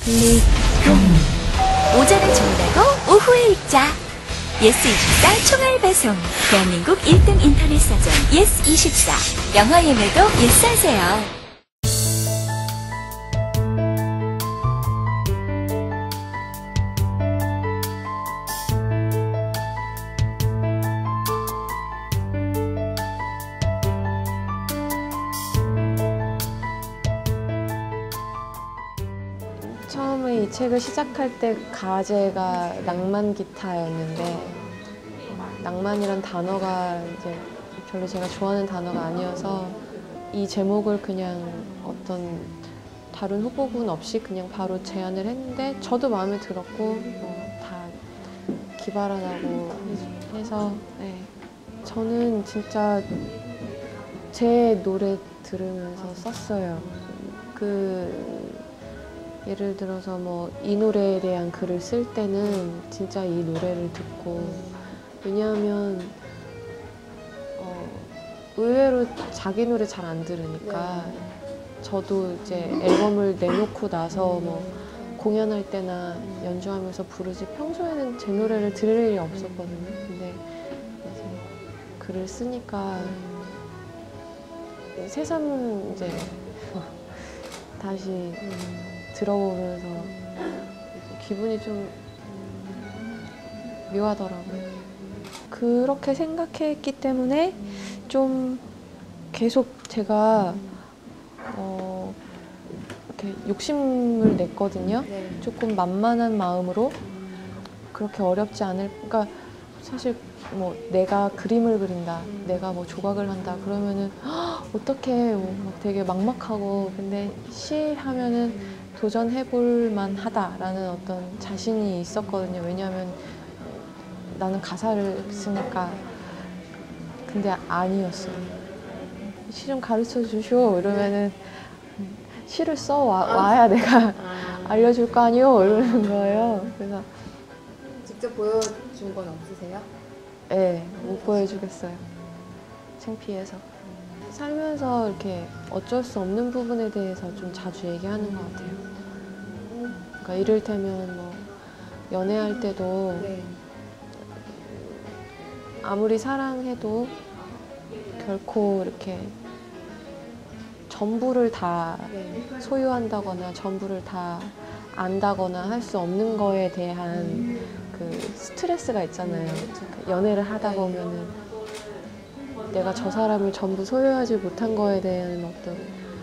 리동. 오전에 주문하고 오후에 읽자. 예스24 총알 배송. 대한민국 1등 인터넷 사전 예스24. 영화 예매도 예스하세요. 처음에 이 책을 시작할 때 가제가 낭만 기타였는데 낭만이란 단어가 이제 별로 제가 좋아하는 단어가 아니어서 이 제목을 그냥 어떤 다른 후보군 없이 그냥 바로 제안을 했는데 저도 마음에 들었고 다 기발하다고 해서 네. 저는 진짜 제 노래 들으면서 썼어요. 예를 들어서 뭐 이 노래에 대한 글을 쓸 때는 진짜 이 노래를 듣고 왜냐하면 의외로 자기 노래 잘 안 들으니까 저도 이제 앨범을 내놓고 나서 뭐 공연할 때나 연주하면서 부르지 평소에는 제 노래를 들을 일이 없었거든요. 근데 이제 글을 쓰니까 새삼 이제 다시 들어보면서 기분이 좀 묘하더라고요. 그렇게 생각했기 때문에 좀 계속 제가 이렇게 욕심을 냈거든요. 조금 만만한 마음으로 그렇게 어렵지 않을, 그러니까 사실 뭐 내가 그림을 그린다, 내가 뭐 조각을 한다 그러면은 어떻게 막 되게 막막하고 근데 시 하면은 도전해볼 만하다라는 어떤 자신이 있었거든요. 왜냐하면 나는 가사를 쓰니까. 근데 아니었어요. 시 좀 가르쳐 주시오 이러면은 시를 와야 내가 알려줄 거 아니오 이러는 거예요. 그래서 직접 보여준 건 없으세요? 네, 못 보여주겠어요. 창피해서. 살면서 이렇게 어쩔 수 없는 부분에 대해서 좀 자주 얘기하는 것 같아요. 그러니까 이를테면 뭐 연애할 때도 아무리 사랑해도 결코 이렇게 전부를 다 소유한다거나 전부를 다 안다거나 할 수 없는 거에 대한 그 스트레스가 있잖아요. 연애를 하다 보면은 내가 저 사람을 전부 소유하지 못한 거에 대한 어떤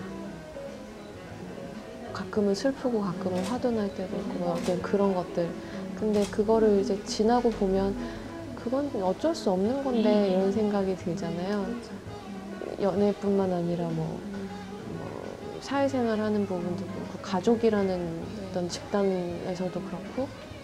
가끔은 슬프고 가끔은 화도 날 때도 있고 뭐 어떤 그런 것들. 근데 그거를 이제 지나고 보면 그건 어쩔 수 없는 건데 이런 생각이 들잖아요. 연애뿐만 아니라 뭐 사회생활 하는 부분도 그렇고 가족이라는 어떤 집단에서도 그렇고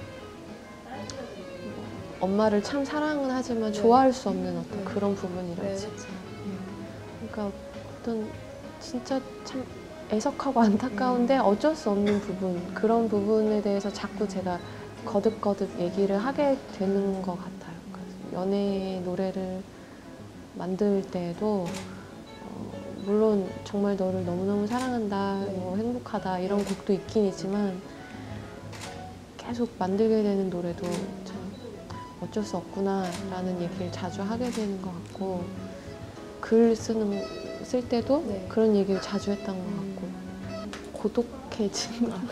엄마를 참 사랑은 하지만 좋아할 수 없는 어떤 그런 부분이랄지. 그러니까 어떤 진짜 참 애석하고 안타까운데 어쩔 수 없는 부분, 그런 부분에 대해서 자꾸 제가 거듭거듭 얘기를 하게 되는 것 같아요. 연애 노래를 만들 때에도 물론 정말 너를 너무너무 사랑한다, 뭐 행복하다 이런 곡도 있긴 있지만 계속 만들게 되는 노래도 참 어쩔 수 없구나 라는 얘기를 자주 하게 되는 것 같고 글 쓸 때도 그런 얘기를 자주 했던 것 같고 고독해지는 거.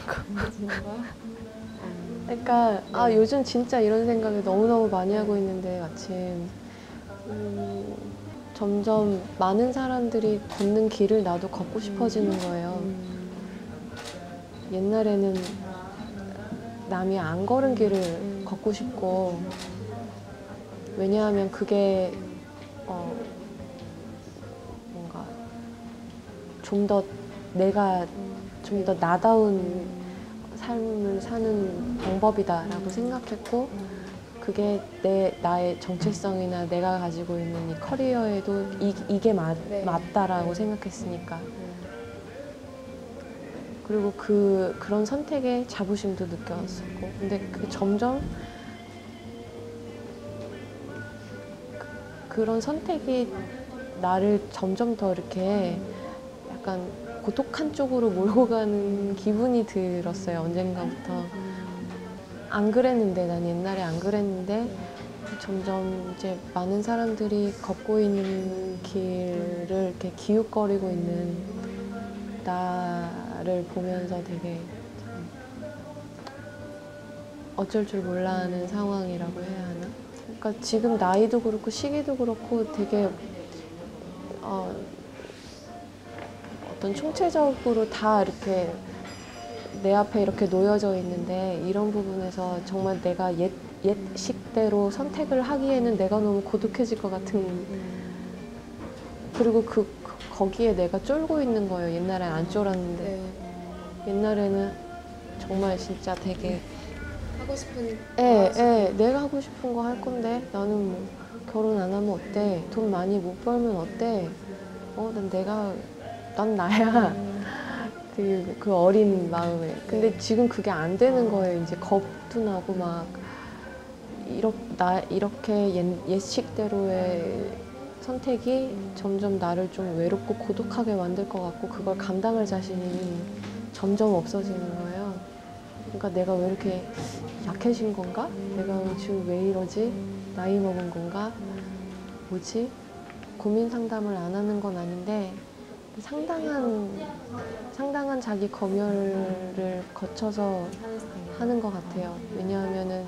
그러니까 요즘 진짜 이런 생각을 너무너무 많이 하고 있는데 마침 점점 많은 사람들이 걷는 길을 나도 걷고 싶어지는 거예요. 옛날에는 남이 안 걸은 길을 걷고 싶고 왜냐하면 그게 뭔가 좀 더 내가 좀 더 나다운 삶을 사는 방법이다라고 생각했고 그게 나의 정체성이나 내가 가지고 있는 이 커리어에도 이게 맞다라고 생각했으니까 그리고 그런 선택에 자부심도 느꼈었고 근데 점점 그런 선택이 나를 점점 더 이렇게 약간 고독한 쪽으로 몰고 가는 기분이 들었어요. 언젠가부터. 안 그랬는데, 난 옛날에 안 그랬는데 점점 이제 많은 사람들이 걷고 있는 길을 이렇게 기웃거리고 있는 나를 보면서 되게 참 어쩔 줄 몰라 하는 상황이라고 해야 하나? 그러니까 지금 나이도 그렇고 시기도 그렇고 되게 어떤 총체적으로 다 이렇게 내 앞에 이렇게 놓여져 있는데 이런 부분에서 정말 내가 옛식대로 선택을 하기에는 내가 너무 고독해질 것 같은 그리고 거기에 내가 쫄고 있는 거예요. 옛날엔 안 쫄았는데 네. 옛날에는 정말 진짜 되게 하고 싶은 내가 하고 싶은 거 할 건데 나는 뭐 결혼 안 하면 어때? 돈 많이 못 벌면 어때? 난 나야. 그 어린 마음에. 근데 지금 그게 안 되는 거예요. 이제 겁도 나고 막 이렇게 옛식대로의 선택이 점점 나를 좀 외롭고 고독하게 만들 것 같고 그걸 감당할 자신이 점점 없어지는 거예요. 그러니까 내가 왜 이렇게 약해진 건가? 내가 지금 왜 이러지? 나이 먹은 건가? 뭐지? 고민 상담을 안 하는 건 아닌데 상당한 자기 검열을 거쳐서 하는 것 같아요. 왜냐하면은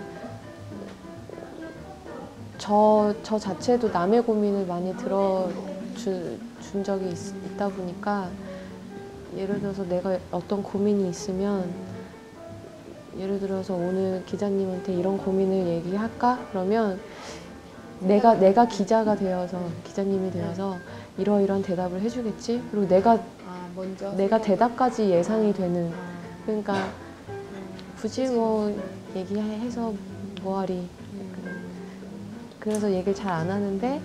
저 자체도 남의 고민을 많이 들어준 적이 있다 보니까 예를 들어서 내가 어떤 고민이 있으면 예를 들어서 오늘 기자님한테 이런 고민을 얘기할까? 그러면 내가 기자가 되어서 기자님이 되어서 이러이러한 대답을 해주겠지? 그리고 내가 대답까지 예상이 되는 그러니까 굳이 뭐 얘기해서 뭐하리 그래서 얘기를 잘 안 하는데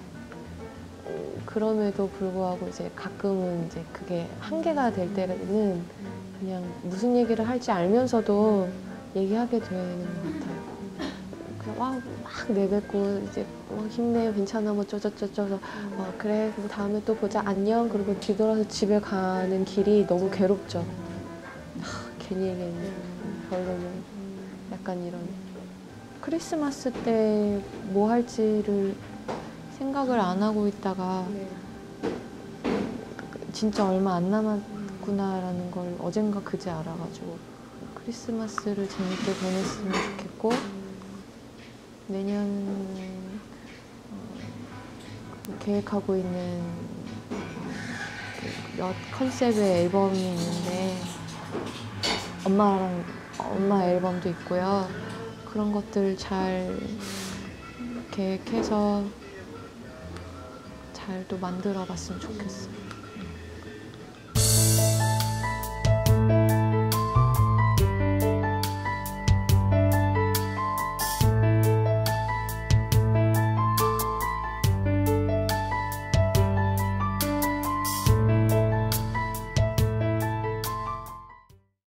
그럼에도 불구하고 이제 가끔은 이제 그게 한계가 될 때는 그냥 무슨 얘기를 할지 알면서도 얘기하게 되는 것 같아요. 그냥 막 내뱉고 이제 힘내 괜찮아 뭐 쪼쪼쪼쪼 그래 그럼 다음에 또 보자 안녕 그리고 뒤돌아서 집에 가는 길이 너무 괴롭죠. 괜히 얘기했네. 결론은 약간 이런 크리스마스 때 뭐 할지를 생각을 안 하고 있다가 진짜 얼마 안 남았구나라는 걸 어젠가 그제 알아가지고 크리스마스를 재밌게 보냈으면 좋겠고 내년 계획하고 있는 몇 컨셉의 앨범이 있는데 엄마 앨범도 있고요. 그런 것들 잘 계획해서 잘 또 만들어 봤으면 좋겠어요.